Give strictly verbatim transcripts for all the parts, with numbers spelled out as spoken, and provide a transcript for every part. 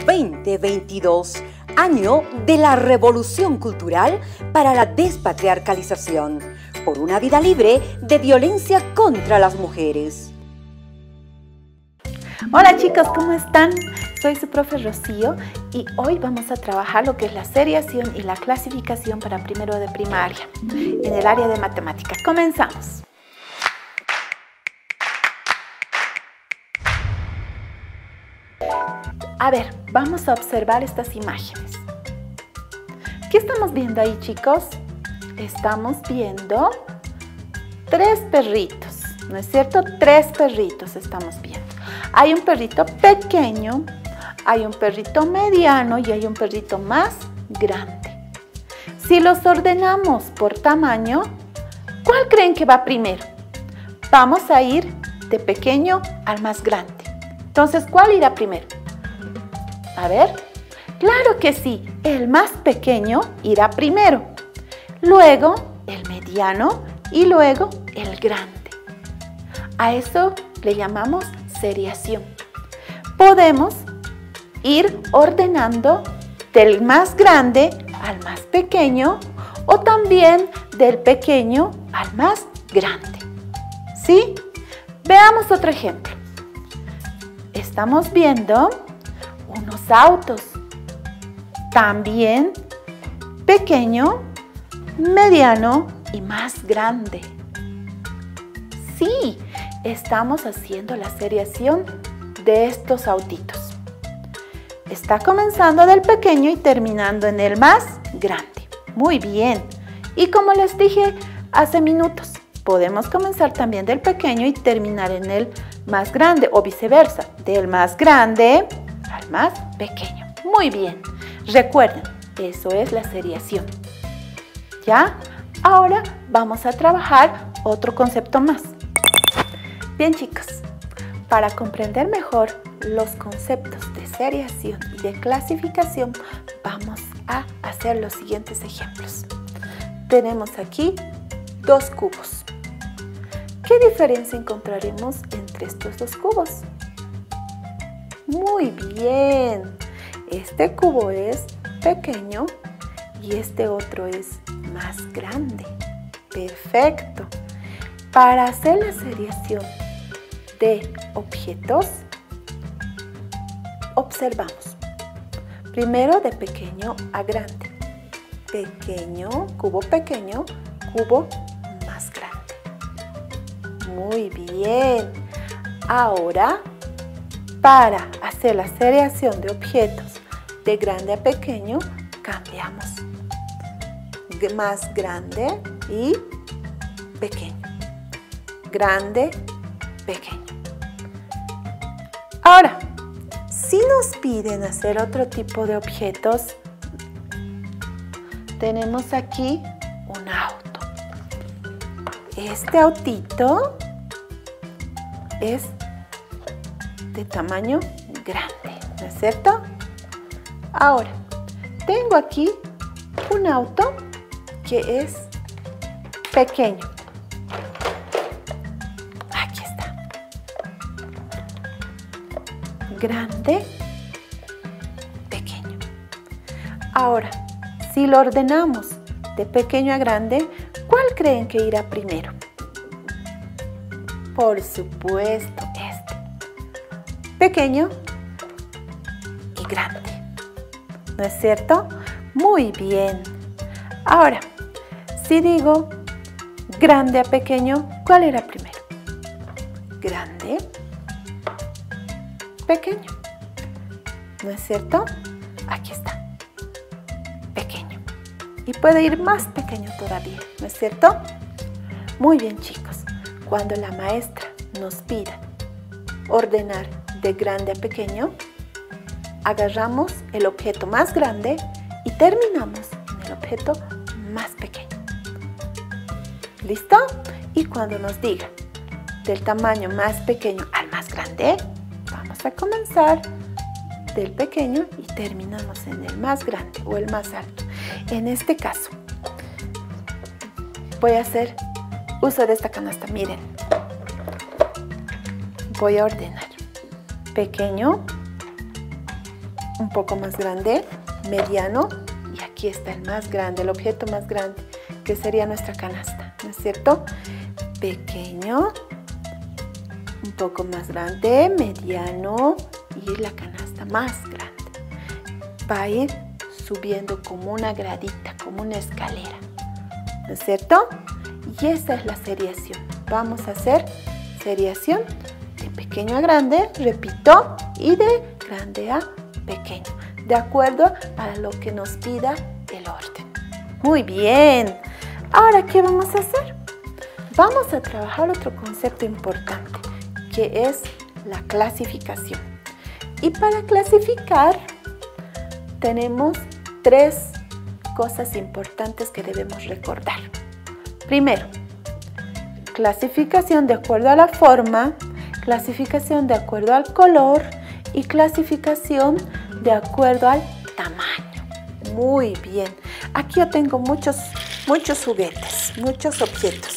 veinte veintidós, año de la revolución cultural para la despatriarcalización, por una vida libre de violencia contra las mujeres. Hola chicos, ¿cómo están? Soy su profe Rocío y hoy vamos a trabajar lo que es la seriación y la clasificación para primero de primaria en el área de matemáticas. Comenzamos. A ver, vamos a observar estas imágenes. ¿Qué estamos viendo ahí, chicos? Estamos viendo tres perritos, ¿no es cierto? Tres perritos estamos viendo. Hay un perrito pequeño, hay un perrito mediano y hay un perrito más grande. Si los ordenamos por tamaño, ¿cuál creen que va primero? Vamos a ir de pequeño al más grande. Entonces, ¿cuál irá primero? A ver, claro que sí, el más pequeño irá primero, luego el mediano y luego el grande. A eso le llamamos seriación. Podemos ir ordenando del más grande al más pequeño o también del pequeño al más grande. ¿Sí? Veamos otro ejemplo. Estamos viendo unos autos, también pequeño, mediano y más grande. Sí, estamos haciendo la seriación de estos autitos. Está comenzando del pequeño y terminando en el más grande. Muy bien. Y como les dije hace minutos, podemos comenzar también del pequeño y terminar en el más grande o viceversa, del más grande al más pequeño. Muy bien. Recuerden, eso es la seriación. ¿Ya? Ahora vamos a trabajar otro concepto más. Bien, chicos, para comprender mejor los conceptos de seriación y de clasificación, vamos a hacer los siguientes ejemplos. Tenemos aquí dos cubos. ¿Qué diferencia encontraremos entre estos dos cubos? Muy bien, este cubo es pequeño y este otro es más grande. Perfecto. Para hacer la seriación de objetos, observamos. Primero de pequeño a grande. Pequeño, cubo pequeño, cubo más grande. Muy bien. Ahora, para hacer la seriación de objetos de grande a pequeño, cambiamos. Más grande y pequeño. Grande, pequeño. Ahora, si nos piden hacer otro tipo de objetos, tenemos aquí un auto. Este autito es de tamaño grande, ¿no es cierto? Ahora, tengo aquí un auto que es pequeño. Aquí está. Grande, pequeño. Ahora, si lo ordenamos de pequeño a grande, ¿cuál creen que irá primero? Por supuesto, este. Pequeño y grande. ¿No es cierto? Muy bien. Ahora, si digo grande a pequeño, ¿cuál era primero? Grande, pequeño. ¿No es cierto? Aquí está. Pequeño. Y puede ir más pequeño todavía, ¿no es cierto? Muy bien, chicos. Cuando la maestra nos pida ordenar de grande a pequeño, agarramos el objeto más grande y terminamos en el objeto más pequeño. ¿Listo? Y cuando nos diga del tamaño más pequeño al más grande, vamos a comenzar del pequeño y terminamos en el más grande o el más alto. En este caso, voy a hacer uso de esta canasta. Miren, voy a ordenar pequeño, un poco más grande, mediano, y aquí está el más grande, el objeto más grande, que sería nuestra canasta, ¿no es cierto? Pequeño, un poco más grande, mediano y la canasta más grande. Va a ir subiendo como una gradita, como una escalera, ¿no es cierto? Y esa es la seriación. Vamos a hacer seriación de pequeño a grande, repito, y de grande a pequeño, de acuerdo a lo que nos pida el orden. Muy bien. Ahora, ¿qué vamos a hacer? Vamos a trabajar otro concepto importante, que es la clasificación. Y para clasificar tenemos tres cosas importantes que debemos recordar. Primero, clasificación de acuerdo a la forma, clasificación de acuerdo al color y clasificación de acuerdo al tamaño. Muy bien. Aquí yo tengo muchos, muchos juguetes, muchos objetos.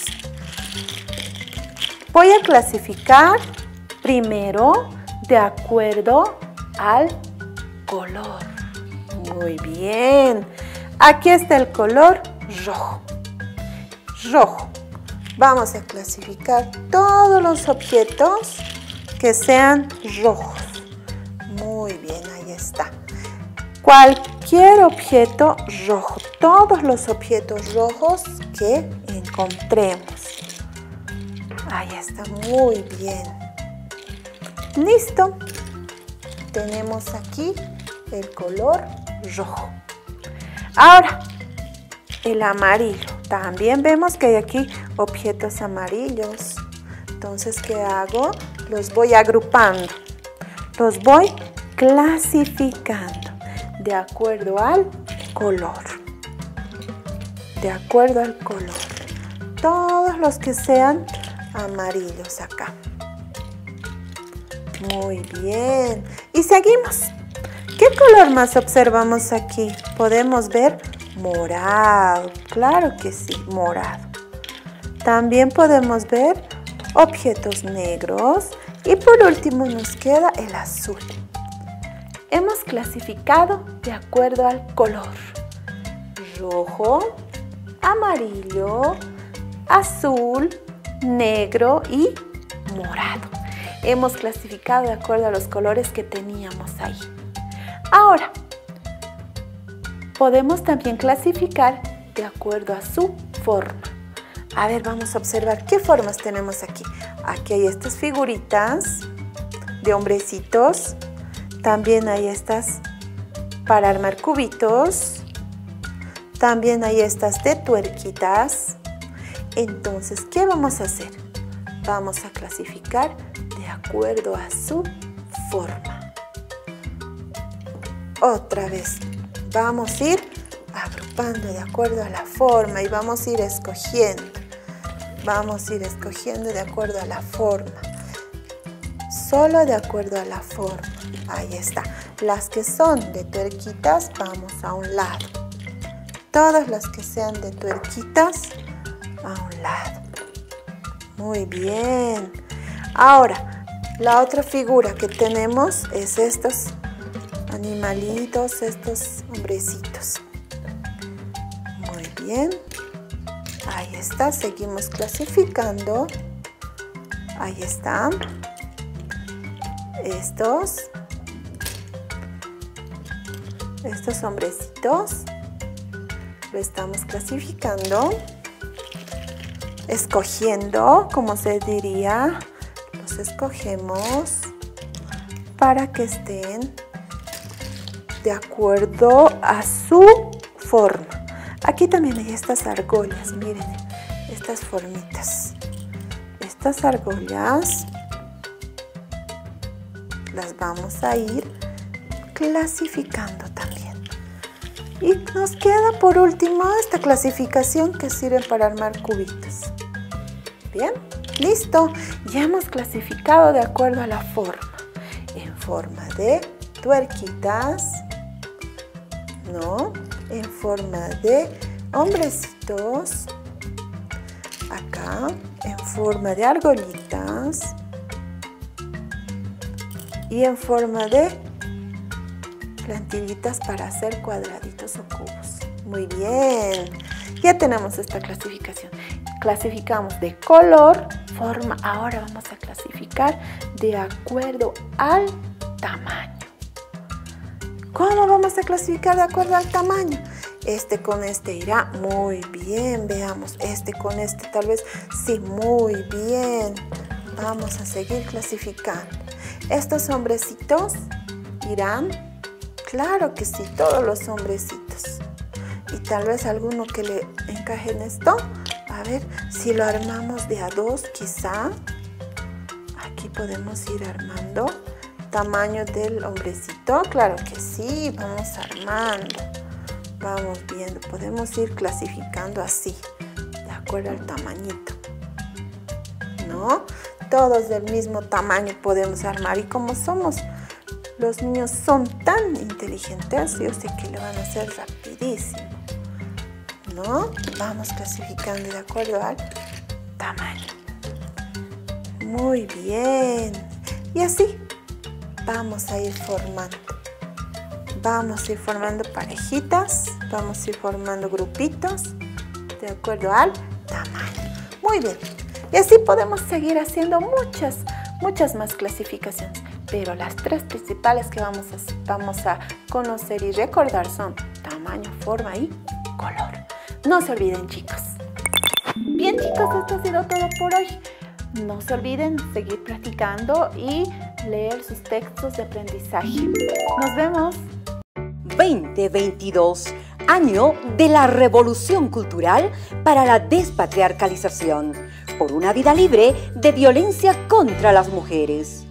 Voy a clasificar primero de acuerdo al color. Muy bien. Aquí está el color rojo. Rojo. Vamos a clasificar todos los objetos que sean rojos. Muy bien, ahí está. Cualquier objeto rojo. Todos los objetos rojos que encontremos. Ahí está, muy bien. Listo. Tenemos aquí el color rojo. Ahora, el amarillo. También vemos que hay aquí objetos amarillos. Entonces, ¿qué hago? Los voy agrupando. Los voy clasificando de acuerdo al color. De acuerdo al color. Todos los que sean amarillos acá. Muy bien. Y seguimos. ¿Qué color más observamos aquí? Podemos ver morado. Claro que sí, morado. También podemos ver objetos negros. Y por último nos queda el azul. Hemos clasificado de acuerdo al color. Rojo, amarillo, azul, negro y morado. Hemos clasificado de acuerdo a los colores que teníamos ahí. Ahora, podemos también clasificar de acuerdo a su forma. A ver, vamos a observar qué formas tenemos aquí. Aquí hay estas figuritas de hombrecitos. También hay estas para armar cubitos. También hay estas de tuerquitas. Entonces, ¿qué vamos a hacer? Vamos a clasificar de acuerdo a su forma. Otra vez, vamos a ir agrupando de acuerdo a la forma y vamos a ir escogiendo. Vamos a ir escogiendo de acuerdo a la forma. Solo de acuerdo a la forma. Ahí está. Las que son de tuerquitas, vamos a un lado. Todas las que sean de tuerquitas, a un lado. Muy bien. Ahora, la otra figura que tenemos es estos animalitos, estos hombrecitos. Muy bien. Ahí está. Seguimos clasificando. Ahí están. Estos. Estos hombrecitos. Lo estamos clasificando. Escogiendo, como se diría, los escogemos para que estén de acuerdo a su forma. Aquí también hay estas argollas, miren, estas formitas. Estas argollas las vamos a ir clasificando también. Y nos queda por último esta clasificación que sirve para armar cubitos. Bien, listo. Ya hemos clasificado de acuerdo a la forma. En forma de tuerquitas, ¿no? En forma de hombrecitos. Acá, en forma de argollitas. Y en forma de plantillitas para hacer cuadraditos o cubos. Muy bien, ya tenemos esta clasificación. Clasificamos de color, forma. Ahora vamos a clasificar de acuerdo al tamaño. ¿Cómo vamos a clasificar de acuerdo al tamaño? Este con este irá muy bien. Veamos, este con este tal vez sí, muy bien. Vamos a seguir clasificando. Estos hombrecitos irán, claro que sí, todos los hombrecitos. Y tal vez alguno que le encaje en esto. A ver, si lo armamos de a dos, quizá. Aquí podemos ir armando. Tamaño del hombrecito, claro que sí, vamos armando. Vamos viendo, podemos ir clasificando así, de acuerdo al tamañito. ¿No? Todos del mismo tamaño podemos armar. Y como somos, los niños son tan inteligentes, yo sé que lo van a hacer rapidísimo. ¿No? Vamos clasificando de acuerdo al tamaño. Muy bien. Y así vamos a ir formando. Vamos a ir formando parejitas. Vamos a ir formando grupitos de acuerdo al tamaño. Muy bien. Y así podemos seguir haciendo muchas, muchas más clasificaciones. Pero las tres principales que vamos a, vamos a conocer y recordar son tamaño, forma y color. No se olviden, chicos. Bien, chicos, esto ha sido todo por hoy. No se olviden seguir practicando y leer sus textos de aprendizaje. Nos vemos. veinte veintidós, año de la Revolución Cultural para la Despatriarcalización, por una vida libre de violencia contra las mujeres.